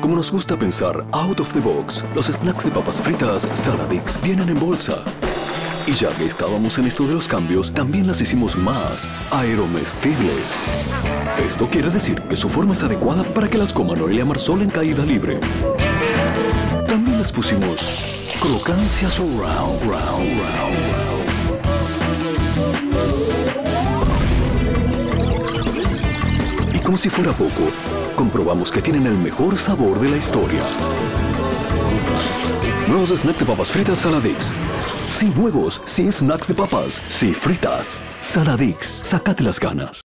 Como nos gusta pensar out of the box, los snacks de papas fritas Saladix vienen en bolsa. Y ya que estábamos en esto de los cambios, también las hicimos más aeromestibles. Esto quiere decir que su forma es adecuada para que las coma Noelia Marsol en caída libre. También les pusimos crocancia surround, round. Y como si fuera poco, comprobamos que tienen el mejor sabor de la historia. Nuevos snacks de papas fritas Saladix. Sí nuevos, sí snacks de papas, sí fritas. Saladix, sácate las ganas.